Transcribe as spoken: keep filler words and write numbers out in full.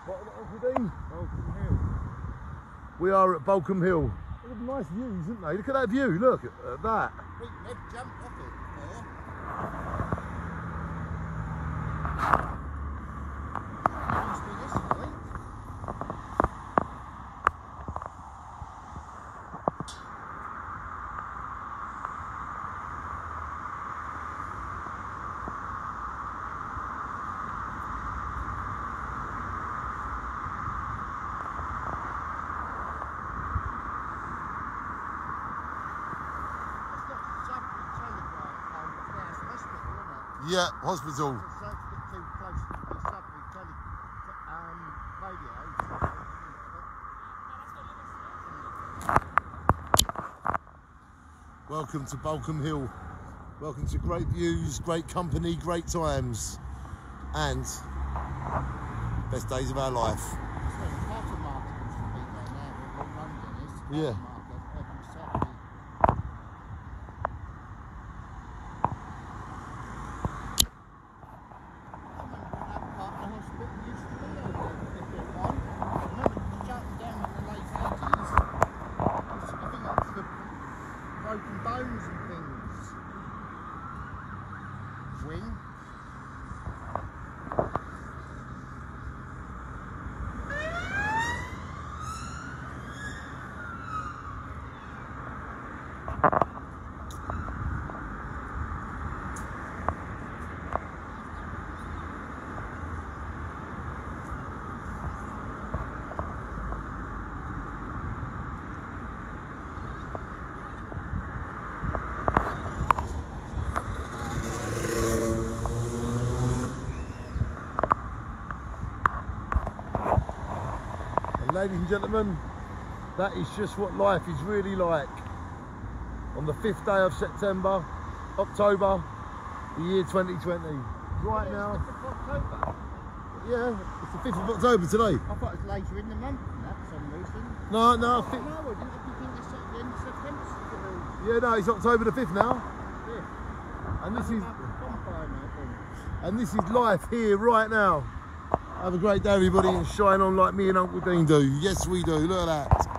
What, Uncle Dean? Balcombe Hill. We are at Balcombe Hill. Look at the nice views, isn't they? Look at that view, look at, at that. We never jumped off it before. Used to be this, I think. Yeah, hospital. So it's a bit too close to the Sudbury tele, um, radio. Welcome to Balcombe Hill. Welcome to great views, great company, great times, and best days of our life. So the Carter Market used to be there now, where London is. The Yeah. Carter Market, up in Sudbury. Broken bones and things. Wing. Ladies and gentlemen, that is just what life is really like. On the fifth day of September, October, the year twenty twenty. Right now, October. yeah, it's the fifth of October today. I thought it was later in the month than that for some reason. No, no, Oh, fi- no, I didn't think it's at the end of September. yeah, no, it's October the fifth now. Yeah. And this is, Bonfire now, then. and this is life here right now. Have a great day, everybody, and shine on like me and Uncle Dean do. Yes, we do. Look at that.